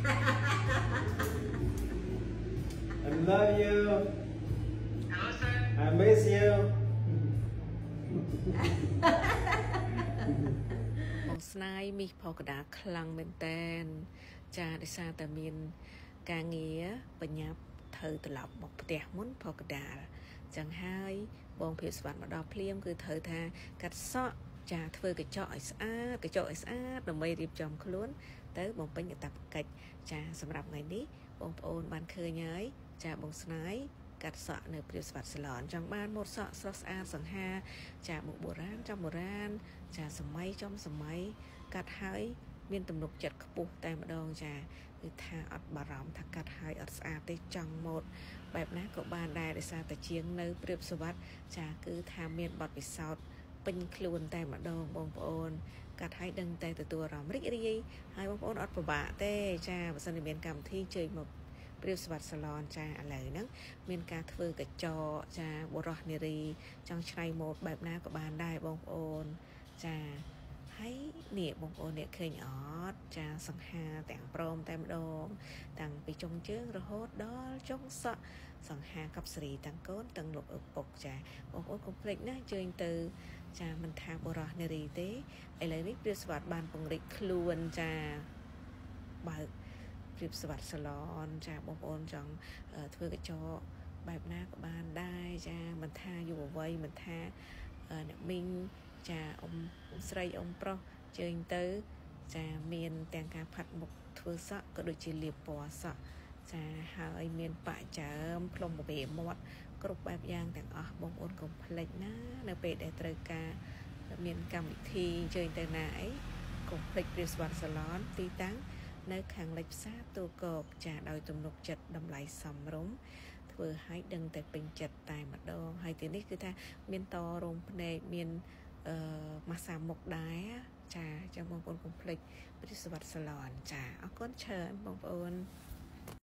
I love you. I miss you. បងស្នាយមីផកដាខ្លាំងមែនតែនចាដោយសារតែមានការងារបញ្ញាប់ត្រូវត្រឡប់មកផ្ទះមុនផកដាចឹងហើយបងភាពស្វាត់មកដល់ភ្លាមគឺត្រូវថាកាត់សក់ចាធ្វើកញ្ចក់ឲ្យស្អាតដើម្បីរៀបចំខ្លួនទៅបំពេញកាតព្វកិច្ចចាសម្រាប់ថ្ងៃនេះបងប្អូនបានឃើញហើយចាបងស្នាយកាត់សក់នៅព្រាបស្វាត់សាឡនចង់បានម៉ូតសក់ស្រស់ស្អាតសង្ហាចាបុកបុរាណចំបុរាណចាសម័យចំសម័យកាត់ហើយមានទំនុកចិត្តខ្ពស់តែម្ដងចាគឺថាអត់បារម្ភថាកាត់ហើយអត់ស្អាតទេចង់ម៉ូតបែបណាក៏បានដែរដោយសារតែជាងនៅព្រាបស្វាត់ចាគឺថាមានបទពិសោធន៍ពេញខ្លួនតែម្ដងបងប្អូនកាត់ហើយដឹងតែទទួលអារម្មណ៍រីករាយហើយបងប្អូនអត់ពិបាកទេចាបើសិនជាមានកម្មវិធីជើញមកព្រាបស្វាត់សាឡនចាឥឡូវហ្នឹងមានការធ្វើកញ្ចក់ចាបុរសនារីចង់ឆ្នៃម៉ូដបែបណាក៏បានដែរបងប្អូនចាហើយនេះបងប្អូនអ្នកឃើញអត់ចាសង្ហាទាំងព្រមតែម្ដងតាំងពីចុងជើងរហូតដល់ចុងសក់សង្ហាកັບសេរីទាំងកូនទាំងលោកឪពុកចាបងប្អូនកុំភ្លេចណាជើញទៅចាមិនថាបុរសនារីទេឥឡូវនេះព្រាបស្វាត់បានពង្រីកខ្លួនចាបើកព្រាបស្វាត់សាឡនចាបងប្អូនចង់ធ្វើកញ្ចក់បែបណាក៏បានដែរចាមិនថាយុវវ័យមិនថាអ្នកមីងចាអ៊ំស្រីអ៊ំប្រុសជើញទៅចាមានទាំងការផាត់មុខធ្វើសក់ក៏ដូចជាលាបពណ៌សក់ចាហើយមានបាក់ចើមផ្លុំបបេមាត់គ្រប់បែបយ៉ាងទាំងអស់បងប្អូនកុំភ្លេចណានៅពេលដែលត្រូវការមានកម្មវិធីជើញទៅណាអីកុំភ្លេចព្រាបស្វាត់សាឡនទីតាំងនៅខាងលិចផ្សារទូកកចាដោយទំនុកចិត្តតម្លៃសមរម្យធ្វើឲ្យដឹងតែពេញចិត្តតែម្ដងហើយទីនេះគឺថាមានតរោមភ្នែកមានម៉ាសាមុខដែរចាចាំបងប្អូនកុំភ្លេចព្រាបស្វាត់សាឡនចាអរគុណច្រើនបងប្អូន